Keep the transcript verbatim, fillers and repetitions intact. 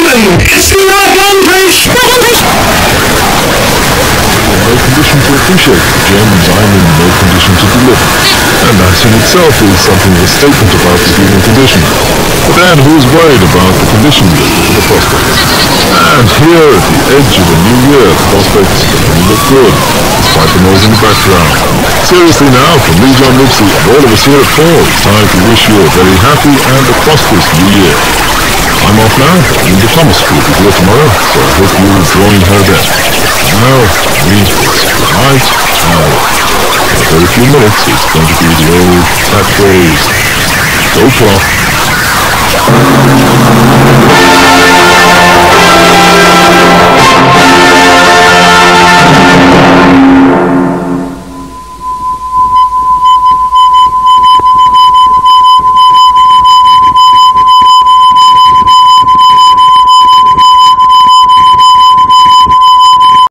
gentlemen, it's the Gun Place! No condition to appreciate the gems, I'm in no condition to deliver. And that in itself is something of a statement about the human condition. But then who's worried about the condition for the prospects? And here at the edge of a new year, the prospects only look good, despite the noise in the background. Seriously now, from me, John Nipsey, and all of us here at Paul, it's time to wish you a very happy and a prosperous new year. I'm off now, Linda Thomas will be here tomorrow, so I hope you'll join her then. Now, me, it's good night, and in a very few minutes, it's going to be the old catchphrase, go Plot.